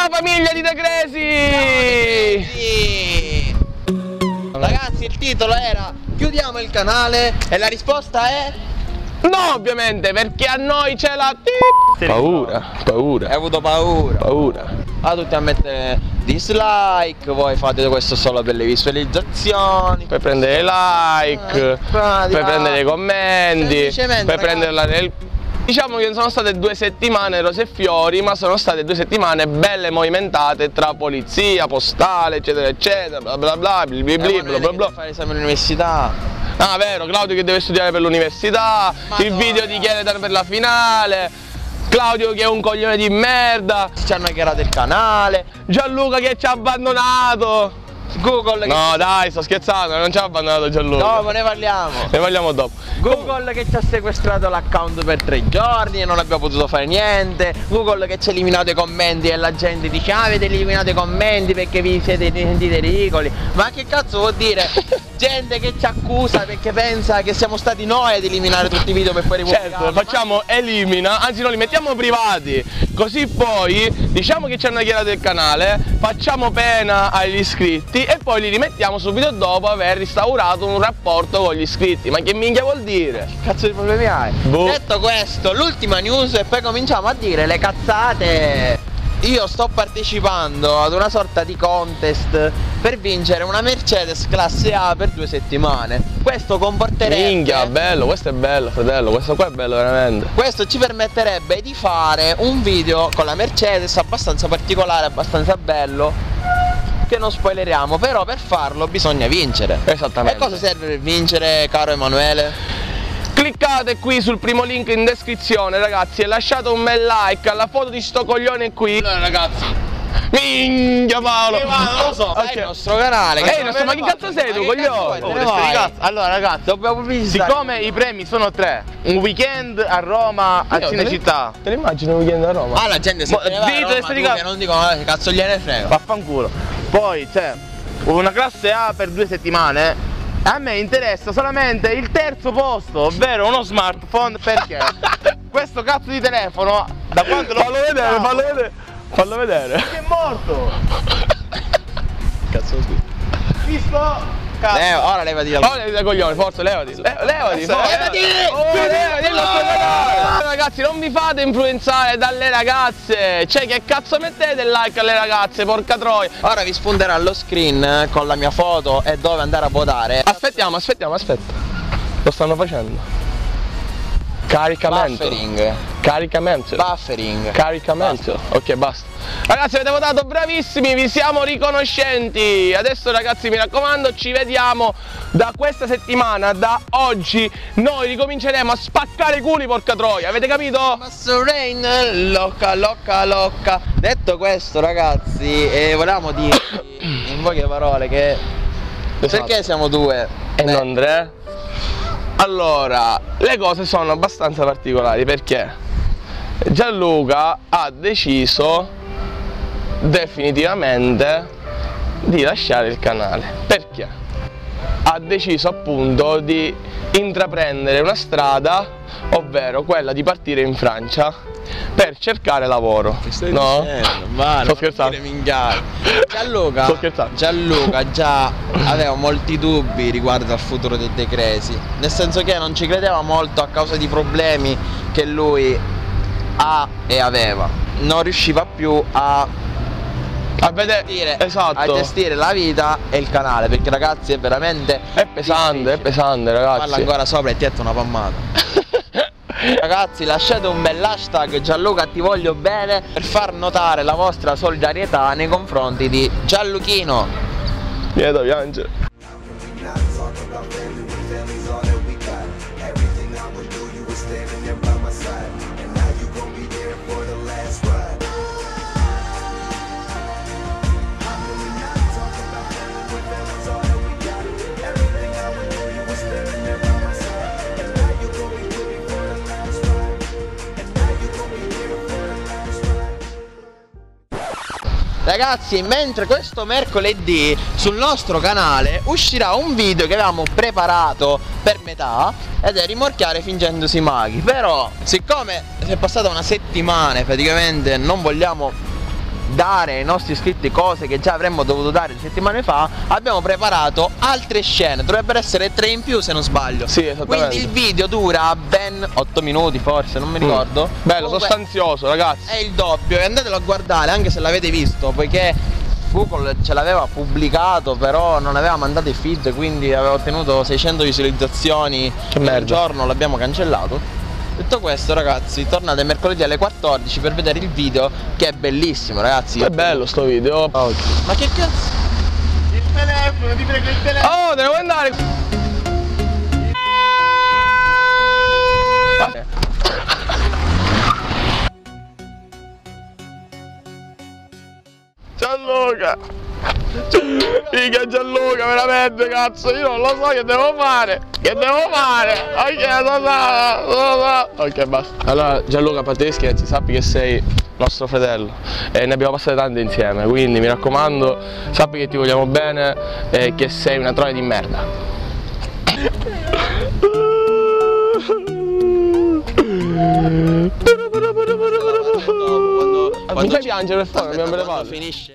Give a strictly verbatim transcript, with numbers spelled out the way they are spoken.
Ciao famiglia di De Crazy! Ragazzi, il titolo era chiudiamo il canale e la risposta è no, ovviamente, perché a noi c'è la paura, paura. Hai avuto paura. Paura. A tutti a mettere dislike, voi fate questo solo per le visualizzazioni. Per prendere like, eh, per prendere i commenti, per ragazzi, prenderla nel... Diciamo che non sono state due settimane rose e fiori, ma sono state due settimane belle movimentate tra polizia, postale, eccetera, eccetera, bla bla bla, bla bla bla bla bla bla. Fare esame all'università. Ah, vero, Claudio che deve studiare per l'università, il video di Chieletan per la finale, Claudio che è un coglione di merda, ci hanno hackerato il canale, Gianluca che ci ha abbandonato. Google che no dai, sto scherzando, non ci ha abbandonato Gianluca. Dopo ne parliamo. Ne parliamo dopo. Google che ci ha sequestrato l'account per tre giorni e non abbiamo potuto fare niente. Google che ci ha eliminato i commenti e la gente dice ah, avete eliminato i commenti perché vi siete sentiti ridicoli. Ma che cazzo vuol dire? Gente che ci accusa perché pensa che siamo stati noi ad eliminare tutti i video per poi ripubblicarli. Certo, facciamo elimina, anzi noi li mettiamo privati, così poi diciamo che ci hanno hackerato il canale, facciamo pena agli iscritti e poi li rimettiamo subito dopo aver instaurato un rapporto con gli iscritti. Ma che minchia vuol dire? Che cazzo di problemi hai? Boh. Detto questo, l'ultima news e poi cominciamo a dire le cazzate. Io sto partecipando ad una sorta di contest per vincere una Mercedes classe A per due settimane. Questo comporterebbe... Minchia, bello, questo è bello fratello, questo qua è bello veramente. Questo ci permetterebbe di fare un video con la Mercedes abbastanza particolare, abbastanza bello, che non spoileriamo, però per farlo bisogna vincere. Esattamente. E cosa serve per vincere, caro Emanuele? Cliccate qui sul primo link in descrizione ragazzi e lasciate un bel like alla foto di sto coglione qui. Allora ragazzi, minchia Paolo, non lo so, okay. È il nostro canale. Ehi, nostro, ma che cazzo sei tu coglione? Oh, allora ragazzi, dobbiamo pubblicitare. Siccome i premi sono tre, un weekend a Roma al Io, Cinecittà. Te l'immagini un weekend a Roma? Ah, la gente si Mo, ne va a dite, Roma, tu, che non dicono che cazzo gliene frega. Vaffanculo. Poi c'è una classe A per due settimane. A me interessa solamente il terzo posto, ovvero uno smartphone, perché questo cazzo di telefono, da quando lo fallo vedere, fallo vedere, fallo vedere. Che è morto! Cazzo qui. Visto? Leva, ora levati dal... Ora levati dal coglione, forza, levati. Le, levati, forza. Levati! Oh, levati, il nostro canale. Ragazzi, non vi fate influenzare dalle ragazze. Cioè, che cazzo mettete il like alle ragazze, porca troia. Ora vi spunterà lo screen con la mia foto e dove andare a votare. Aspettiamo, aspettiamo, aspetta. Lo stanno facendo. Caricamento. Buffering. Caricamento. Buffering. Caricamento. Basta. Ok, basta. Ragazzi, avete votato bravissimi, vi siamo riconoscenti. Adesso ragazzi, mi raccomando, ci vediamo da questa settimana, da oggi. Noi ricominceremo a spaccare i culi, porca troia, avete capito? Master Rain, locca, locca, locca. Detto questo ragazzi, eh, volevamo dirvi in poche parole che esatto. Perché siamo due e Beh. non tre? Allora, le cose sono abbastanza particolari perché Gianluca ha deciso definitivamente di lasciare il canale. Perché? Ha deciso appunto di intraprendere una strada, ovvero quella di partire in Francia per cercare lavoro. Che stai no? dicendo? Ma sto scherzando. Gianluca, sto scherzando. Gianluca già aveva molti dubbi riguardo al futuro dei De Crazy, nel senso che non ci credeva molto a causa di problemi che lui ha e aveva. Non riusciva più a a vedere, gestire, esatto. a gestire la vita e il canale, perché ragazzi è veramente è pesante, è pesante ragazzi. Parla ancora sopra e tietta una pammata. Ragazzi, lasciate un bel hashtag Gianluca ti voglio bene per far notare la vostra solidarietà nei confronti di Gianluchino. Vieni da piangere. Ragazzi, mentre questo mercoledì sul nostro canale uscirà un video che avevamo preparato per metà ed è rimorchiare fingendosi maghi. Però siccome è passata una settimana e praticamente non vogliamo dare ai nostri iscritti cose che già avremmo dovuto dare settimane fa, abbiamo preparato altre scene, dovrebbero essere tre in più se non sbaglio. Sì, esattamente. Quindi il video dura ben otto minuti forse, non mi ricordo. Mm. Bello, Comunque, sostanzioso, ragazzi. è il doppio e andatelo a guardare anche se l'avete visto, poiché Google ce l'aveva pubblicato però non aveva mandato i feed, quindi aveva ottenuto seicento visualizzazioni Che in un merda. giorno, l'abbiamo cancellato. Detto questo, ragazzi, tornate mercoledì alle quattordici per vedere il video, che è bellissimo, ragazzi. È bello sto video. Ma che cazzo? Il telefono, ti prego, il telefono. Oh, devo andare. Gianluca. Figa Gianluca, veramente cazzo, io non lo so che devo fare. Che devo fare? Ok, lo so, lo so. Ok, basta. Allora Gianluca, Pateschi, ci sappi che sei nostro fratello e ne abbiamo passate tante insieme, quindi mi raccomando, sappi che ti vogliamo bene e che sei una troia di merda. Quando, Non fai piangere per favore, abbiamo aspetta, le quando palle. finisce